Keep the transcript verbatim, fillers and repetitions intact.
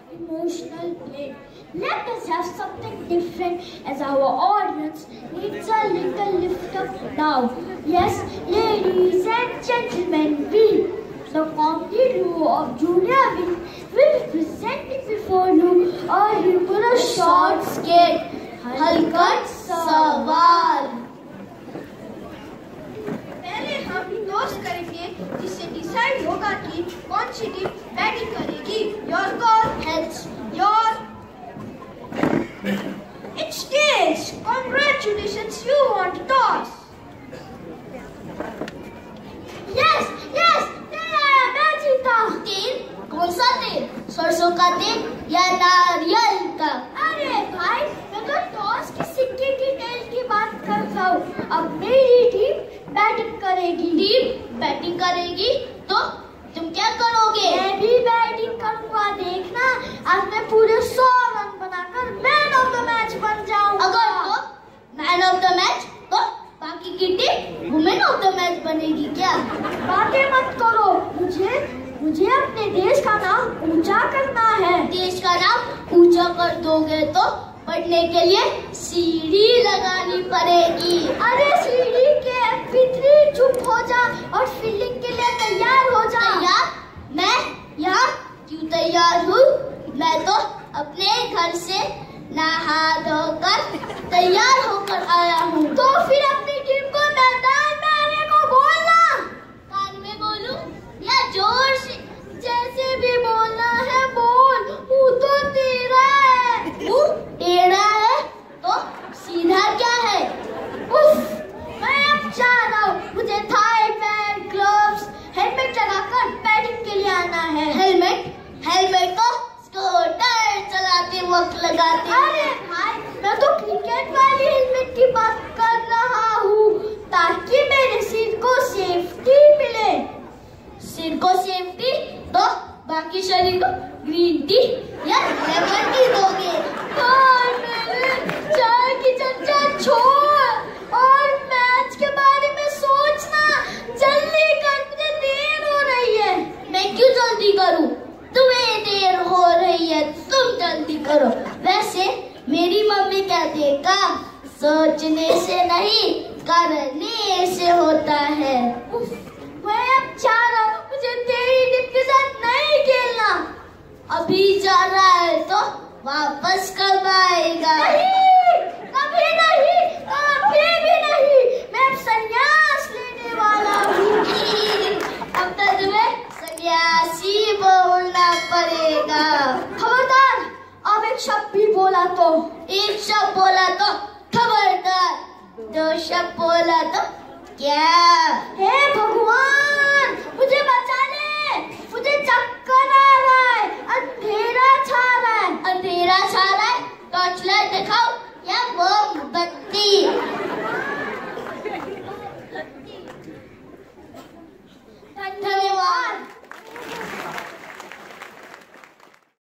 emotional play. Let us have something different as our audience needs a little lift up now. Yes, ladies and gentlemen, we, the comedy duo of Julia Wing, will present before you a humorous short skit, हलकट सवाल। पहले हम toss करेंगे जिससे decide होगा कि कौन सी team batting करेगी। Your call. Heads. Your. It's tails. Congratulations, you won the toss. Yes, yes, तेल आया, मैं जीता। तेल? कौन सा तेल? सरसों का तेल या नारियल का? अरे भाई, मैं तो टॉस की सिक्के की तेल की बात कर रहा हूँ। अब मेरी टीम बैटिंग करेगी। टीम बैटिंग करेगी तो तुम क्या करोगे? मैं भी बैटिंग करूँगा, देखना। आज मैं पूरे सौ रन बनाकर मैन ऑफ द मैच बन जाऊँगा। अगर तो मैन ऑफ द मैच तो बाकी की team women of the match बनेगी क्या? बातें मत करो, मुझे मुझे अपने देश का नाम ऊंचा करना है। देश का नाम ऊंचा कर दोगे तो पढ़ने के लिए सीढ़ी लगानी पड़ेगी। अरे सीढ़ी के भीतरी चुप हो जा और फील्डिंग के लिए तैयार हो जा। तैयार? मैं यहाँ क्यों तैयार हूँ? मैं तो अपने घर से नहा धोकर तैयार होकर आया हूँ। तो फिर अपनी टीम को मैदान में आने को बोलना। कान में बोलूं या जोर से? जैसे भी बोलना है बोल। मुँह तो टेढ़ा है। मुँह टेढ़ा है तो सीधा क्या है? उफ, मैं अब जा रहा हूँ। मुझे थाई पैड, ग्लव्स, हेलमेट लगाकर बैटिंग के लिए आना है। हेलमेट? हेलमेट तो स्कूटर चलाते वक्त लगाते। अरे भाई, मैं तो क्रिकेट वाली हेलमेट की बात कर रहा हूँ ताकि मेरे सिर को सेफ्टी मिले। सिर को सेफ्टी तो बाकी शरीर को ग्रीन टी या लेमन टी दोगे। और मेरे चाय की चर्चा छोड़ और मैच के बारे में सोचना। जल्दी कर, मुझे देर हो रही है। मैं क्यों जल्दी करूं? तुम्हें देर हो रही है, तुम जल्दी करो। वैसे मेरी मम्मी कहती है काम सोचने से नहीं करने से होता है। उफ, मैं अब जा रहा हूँ, मुझे तेरी टीम के साथ नहीं खेलना। अभी जा रहा है तो वापस कब आएगा? नहीं, कभी नहीं, कभी भी नहीं। मैं अब संन्यास लेने वाला हूँ। अब तो तुम्हें सन्यासी बोलना पड़ेगा। खबरदार, अब एक शब्द भी बोला तो। एक शब्द बोला तो खबरदार, दो शब्द बोला तो क्या? हे भगवान, मुझे बचा ले, मुझे चक